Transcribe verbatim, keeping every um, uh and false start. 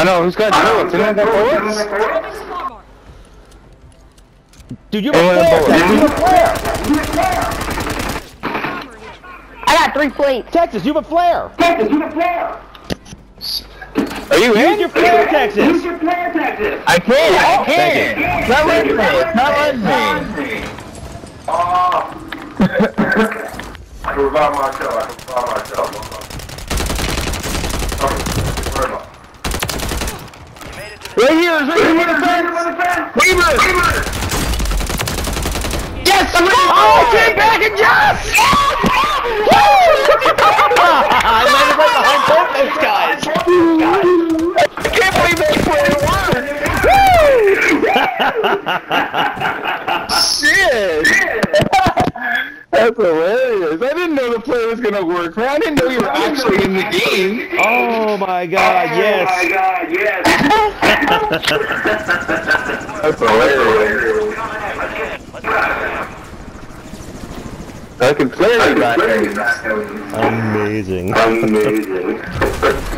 I know, who's got bullets? Anyone got bullets? Dude, you have a flare! Texas, you have a flare! I got three plates. Texas, you have a flare! Texas, you have a flare! Are you in? Use your flare, Texas! Use your flare, Texas! I can't, I Oh, thank can't! It's not letting me, it's not letting me! Oh! I can revive myself, I can revive myself. Right here, right here, right here! Weaver! Yes! Oh, I came back and yes! I landed right behind both those guys! I can't believe they played one! Shit! That's hilarious. I didn't know the play was gonna work, man. I didn't know you were actually in the game. Oh my god, yes! Oh my god, yes! That's hilarious. I can clearly back. Amazing. Amazing.